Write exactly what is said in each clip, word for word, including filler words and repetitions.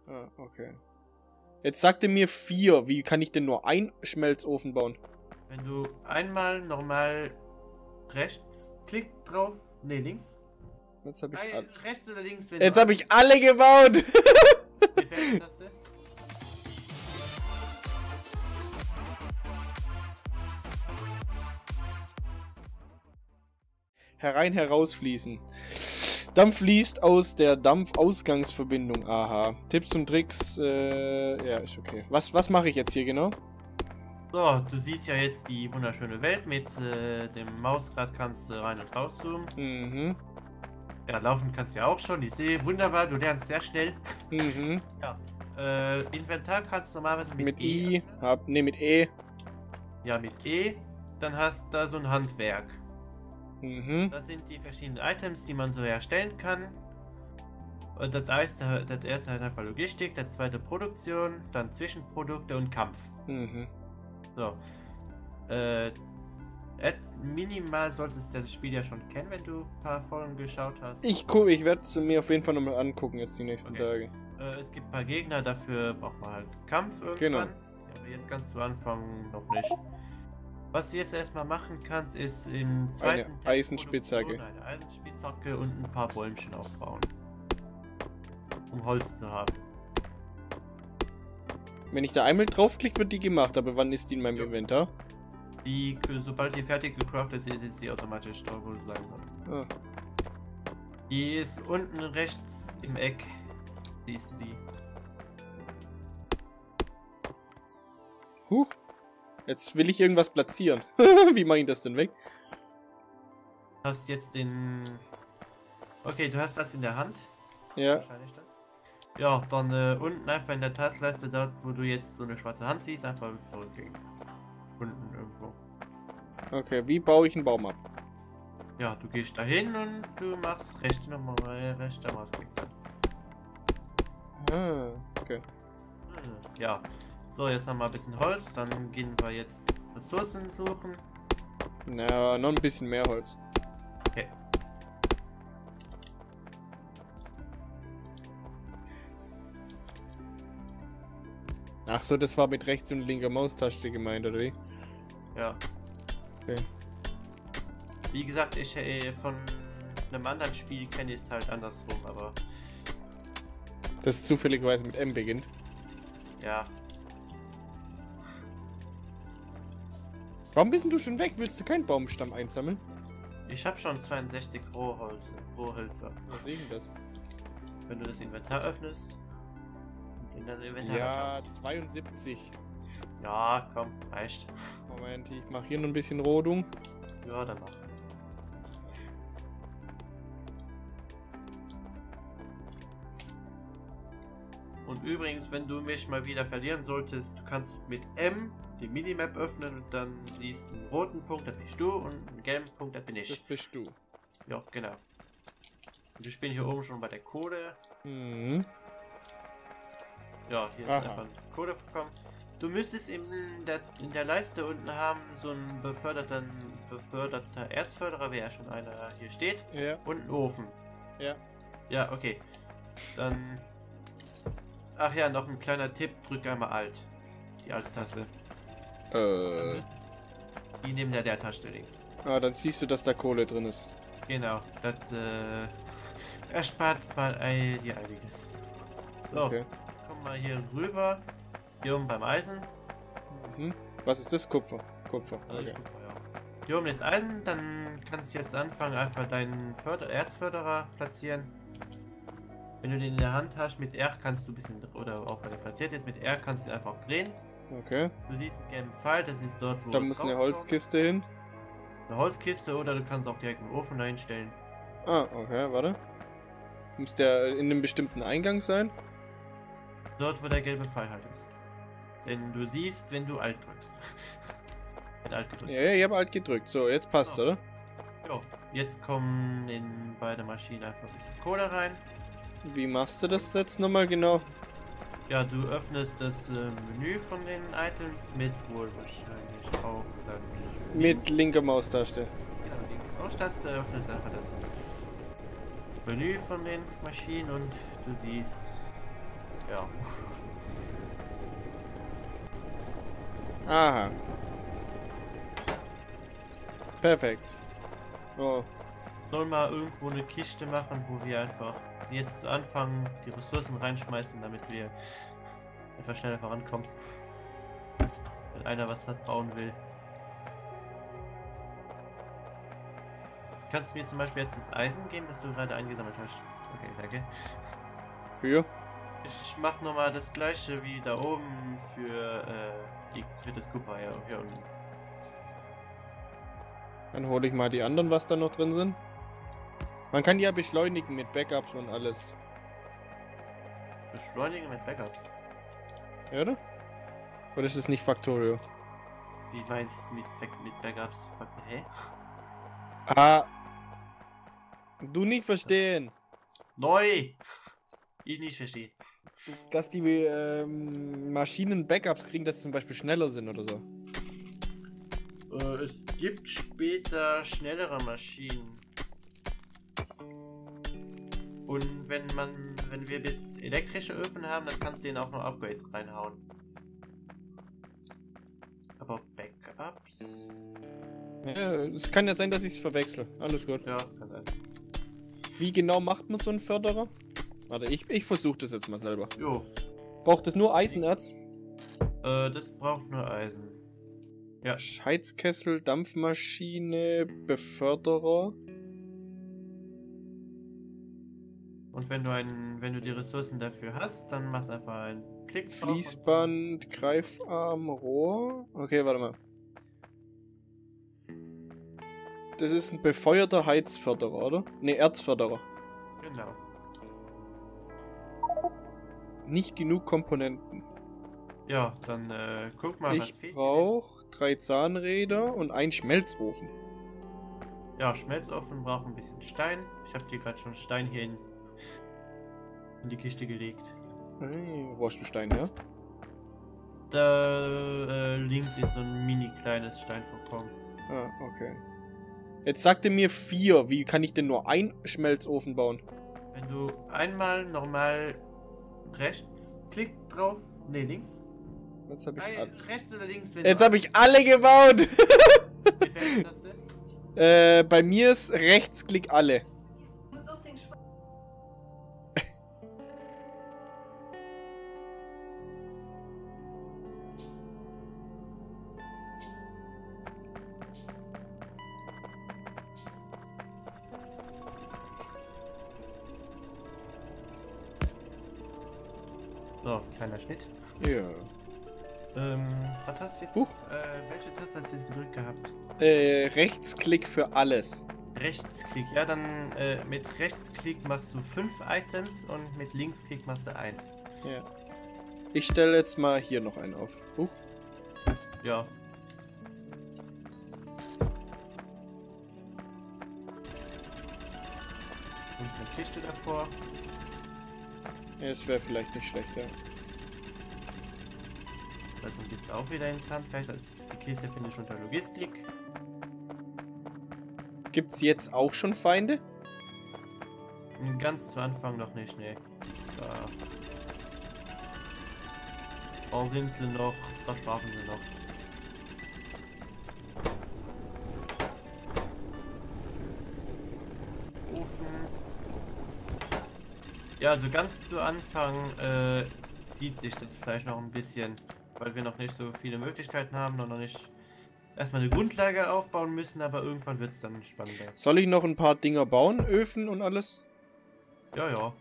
Ah, okay. Jetzt sagte mir vier. Wie kann ich denn nur einen Schmelzofen bauen? Wenn du einmal normal rechts klick drauf. Ne, links. Jetzt habe ich Nein, alle. rechts oder links, wenn Jetzt du habe ich alle gebaut. mit welcher Taste? Herein, herausfließen. Dampf fließt aus der Dampfausgangsverbindung. Aha. Tipps und Tricks. Äh, ja, ist okay. Was, was mache ich jetzt hier genau? So, du siehst ja jetzt die wunderschöne Welt. Mit äh, dem Mausrad kannst du rein und raus zoomen. Mhm. Ja, laufen kannst du ja auch schon. Ich sehe wunderbar, du lernst sehr schnell. Mhm. Ja. Äh, Inventar kannst du normalerweise mit, Mit E I. öffnen. Hab, ne, mit E. Ja, mit E. Dann hast du da so ein Handwerk. Mhm. Das sind die verschiedenen Items, die man so herstellen kann. Und das erste, das erste halt einfach Logistik, das zweite Produktion, dann Zwischenprodukte und Kampf. Mhm. So. Äh, minimal solltest du das Spiel ja schon kennen, wenn du ein paar Folgen geschaut hast. Ich gucke, ich werde es mir auf jeden Fall nochmal angucken jetzt die nächsten Okay. Tage. Äh, es gibt ein paar Gegner, dafür braucht man halt Kampf irgendwann. Genau. Ja, aber jetzt ganz zu Anfang noch nicht. Was du jetzt erstmal machen kannst, ist im zweiten Eine Teil Eisenspitzhacke. Produktion Eine Eisenspitzhacke und ein paar Bäumchen aufbauen. Um Holz zu haben. Wenn ich da einmal draufklicke, wird die gemacht, aber wann ist die in meinem Jo. Inventar? Die, sobald die fertig gecraftet ist, ist sie automatisch da, wo du sein soll. Ah. Die ist unten rechts im Eck. Siehst du die? Huch. Jetzt will ich irgendwas platzieren. Wie mache ich das denn weg? Hast jetzt den... Okay, du hast was in der Hand. Ja. Wahrscheinlich dann. Ja, dann äh, unten einfach in der Taskleiste, dort wo du jetzt so eine schwarze Hand siehst, einfach zurückgehen. Unten irgendwo. Okay, wie baue ich einen Baum ab? Ja, du gehst dahin und du machst rechte nochmal rechte Mausklick dann. Ah, okay. Hm, ja. So, jetzt haben wir ein bisschen Holz, dann gehen wir jetzt Ressourcen suchen. Na, noch ein bisschen mehr Holz. Okay. Ach so, das war mit rechts und linker Maustaste gemeint, oder wie? Ja. Okay. Wie gesagt, ich äh, von einem anderen Spiel kenne ich es halt andersrum, aber Das zufälligerweise mit M beginnt. ja. Warum bist denn du schon weg? Willst du keinen Baumstamm einsammeln? Ich habe schon zweiundsechzig Rohholz, Rohhölzer. Was ist denn das? Wenn du das Inventar öffnest und in dein Inventar Ja, schaust. zweiundsiebzig. Ja, komm, reicht. Moment, ich mache hier noch ein bisschen Rodung. Ja, dann mach. Und übrigens, wenn du mich mal wieder verlieren solltest, du kannst mit M die Minimap öffnen und dann siehst du einen roten Punkt, das bist du, und einen gelben Punkt, das bin ich. Das bist du. Ja, genau. Und ich bin hier oben schon bei der Code. Mhm. Ja, hier ist Aha. einfach ein Code gekommen. Du müsstest in der, in der Leiste unten haben so einen beförderten, beförderter Erzförderer, wer ja schon einer hier steht, Ja, und einen Ofen. ja. Ja, okay. Dann... Ach ja, noch ein kleiner Tipp, drück einmal Alt. Die Alt-Taste. Äh. Die neben der Leertaste links. Ah, dann siehst du, dass da Kohle drin ist. Genau, das äh, erspart mal ein, dir einiges. So, Okay. komm mal hier rüber. Hier oben beim Eisen. Mhm. Was ist das? Kupfer. Kupfer. Also Okay. ich guck mal, ja. Hier oben ist Eisen, dann kannst du jetzt anfangen, einfach deinen Förder Erzförderer platzieren. Wenn du den in der Hand hast, mit R kannst du ein bisschen, oder auch wenn er platziert ist, mit R kannst du ihn einfach drehen. Okay. Du siehst einen gelben Pfeil, das ist dort, wo Da es muss eine rauskommt. Holzkiste hin. Eine Holzkiste, oder du kannst auch direkt einen Ofen einstellen. Ah, okay, warte. Muss der in einem bestimmten Eingang sein? Dort, wo der gelbe Pfeil halt ist. Denn du siehst, wenn du Alt drückst. Wenn Alt gedrückt. Ja, ja, ich habe alt gedrückt. So, jetzt passt, So. oder? Jo, jetzt kommen in beide Maschinen einfach ein bisschen Kohle rein. Wie machst du das jetzt nochmal genau? Ja, du öffnest das äh, Menü von den Items mit wohl wahrscheinlich auch dann Mit linker Maustaste. genau, die Maustaste, öffnest einfach das Menü von den Maschinen und du siehst, ja, Ja. Aha. Perfekt. Oh. Sollen wir irgendwo eine Kiste machen, wo wir einfach jetzt anfangen, die Ressourcen reinschmeißen, damit wir etwas schneller vorankommen. Wenn einer was hat, bauen will. Kannst du mir zum Beispiel jetzt das Eisen geben, das du gerade eingesammelt hast? Okay, danke. Für? Ich mach nochmal das gleiche wie da oben für, äh, die, für das Kupfer hier, hier unten. Dann hole ich mal die anderen, was da noch drin sind. Man kann die ja beschleunigen mit Backups und alles. Beschleunigen mit Backups? Ja, oder? Oder ist das nicht Factorio? Wie meinst du mit, mit Backups? Hä? Ah. Du nicht verstehen. Neu! Ich nicht verstehe. Dass die ähm, Maschinen Backups kriegen, dass sie zum Beispiel schneller sind oder so. Äh, es gibt später schnellere Maschinen. Und wenn man, wenn wir bis elektrische Öfen haben, dann kannst du denen auch noch Upgrades reinhauen. Aber Backups? Ja, es kann ja sein, dass ich es verwechsel. Alles gut. Ja, kann sein. Wie genau macht man so einen Förderer? Warte, ich, ich versuche das jetzt mal selber. Jo. Braucht das nur Eisenerz? Äh, das braucht nur Eisen. Ja. Heizkessel, Dampfmaschine, Beförderer. Und wenn du einen, wenn du die Ressourcen dafür hast, dann machst einfach einen Klick drauf. Fließband, Greifarm, Rohr. Okay, warte mal. Das ist ein befeuerter Heizförderer, oder? Ne, Erzförderer. Genau. Nicht genug Komponenten. Ja, dann äh, guck mal, was Ich fehlt. brauche drei Zahnräder und einen Schmelzofen. Ja, Schmelzofen braucht ein bisschen Stein. Ich habe dir gerade schon Stein hier in, in die Kiste gelegt. Hey, wo hast du Stein her? Da äh, links ist so ein mini kleines Steinvorkommen. Ah, okay. Jetzt sagte mir vier. Wie kann ich denn nur einen Schmelzofen bauen? Wenn du einmal normal rechts Klick drauf, ne links. Jetzt habe ich Nein, alle. rechts oder links. Wenn Jetzt du habe ich alle gebaut. mit welcher Taste? äh, bei mir ist Rechtsklick alle. So, kleiner Schnitt. Ja. Ähm, was hast du jetzt? Huch. Äh, welche Taste hast du jetzt gedrückt gehabt? Äh, Rechtsklick für alles. Rechtsklick. Ja, dann äh, mit Rechtsklick machst du fünf Items und mit Linksklick machst du eins. Ja. Ich stelle jetzt mal hier noch einen auf. Huch. Ja. Und eine Kiste davor. Ja, es wäre vielleicht nicht schlecht, ja. Also geht's auch wieder ins Handwerk. Das die Kiste finde ich unter Logistik. Gibt's jetzt auch schon Feinde? Ganz zu Anfang noch nicht, ne. Da. Da sind sie noch, da schlafen sie noch. Ofen. Ja, also ganz zu Anfang äh, zieht sich das vielleicht noch ein bisschen, weil wir noch nicht so viele Möglichkeiten haben und noch nicht erstmal eine Grundlage aufbauen müssen, aber irgendwann wird es dann spannender. Soll ich noch ein paar Dinger bauen? Öfen und alles? Ja, ja.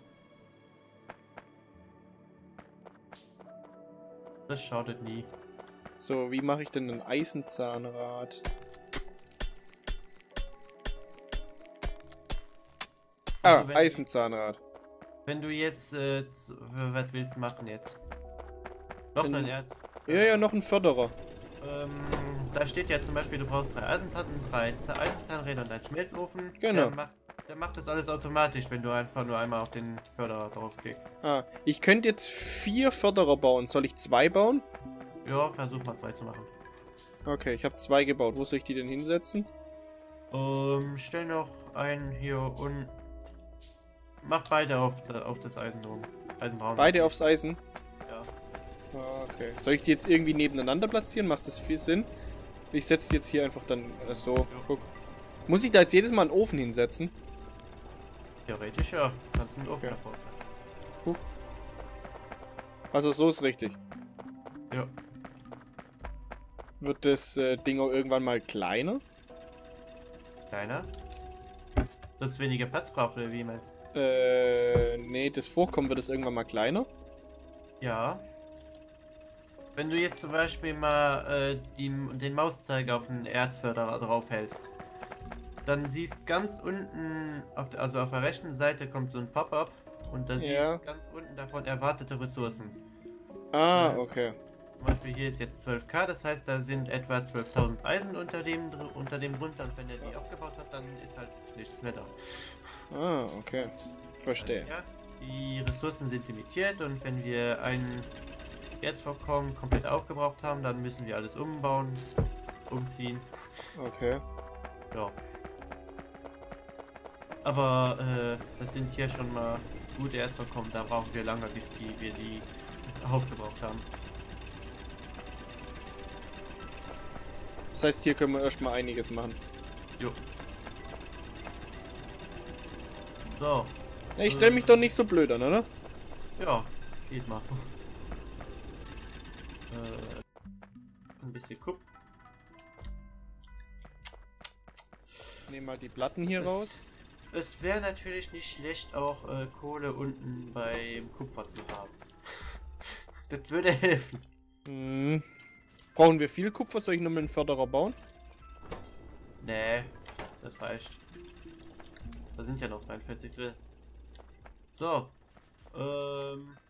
Das schadet nie. So, wie mache ich denn ein Eisenzahnrad? Ah, Also wenn- Eisenzahnrad. Wenn du jetzt, äh, z- was willst du machen jetzt? Noch Wenn- ein Erz. Ja, ja, noch ein Förderer. Ähm, da steht ja zum Beispiel, du brauchst drei Eisenplatten, drei Z- Eisenzahnräder und einen Schmelzofen. Genau. Der macht, der macht das alles automatisch, wenn du einfach nur einmal auf den Förderer draufklickst. Ah, ich könnte jetzt vier Förderer bauen. Soll ich zwei bauen? Ja, versuch mal zwei zu machen. Okay, ich habe zwei gebaut. Wo soll ich die denn hinsetzen? Ähm, stell noch einen hier und mach beide auf, da- auf das Eisen drum. Eisen brauchen wir Beide nicht. aufs Eisen? Ja. Ah, okay. Soll ich die jetzt irgendwie nebeneinander platzieren? Macht das viel Sinn? Ich setze die jetzt hier einfach dann äh, so. Ja. Guck. Muss ich da jetzt jedes Mal einen Ofen hinsetzen? Theoretisch ja. Kannst du einen Ofen Ja. davor. Also so ist richtig. Ja. Wird das äh, Ding auch irgendwann mal kleiner? Kleiner. Dass es weniger Platz braucht, oder wie meinst du? Äh, nee, das Vorkommen wird es irgendwann mal kleiner. Ja. Wenn du jetzt zum Beispiel mal äh, die, den Mauszeiger auf den Erzförderer draufhältst, dann siehst ganz unten, auf der, also auf der rechten Seite kommt so ein Pop-up und da Ja. siehst ganz unten davon erwartete Ressourcen. Ah, okay. Zum Beispiel hier ist jetzt zwölf K, das heißt, da sind etwa zwölftausend Eisen unter dem, dr- unter dem drunter und wenn er die aufgebaut hat, dann ist halt nichts mehr da. Ah, okay. Verstehe. Ja, die Ressourcen sind limitiert und wenn wir ein Erzvorkommen komplett aufgebraucht haben, dann müssen wir alles umbauen, umziehen. Okay. Ja. Aber äh, das sind hier schon mal gute Erzvorkommen, da brauchen wir lange, bis die, wir die aufgebraucht haben. Das heißt, hier können wir erstmal einiges machen. Jo. So. Ich stelle mich doch nicht so blöd an, oder? Ja, geht mal. Äh, ein bisschen Kupp. Nehmen mal die Platten hier Es- raus. Es wäre natürlich nicht schlecht, auch äh, Kohle unten beim Kupfer zu haben. Das würde helfen. Hm. Brauchen wir viel Kupfer? Soll ich nochmal einen Förderer bauen? Nee, das reicht. Da sind ja noch dreiundvierzig drin. So. Ähm.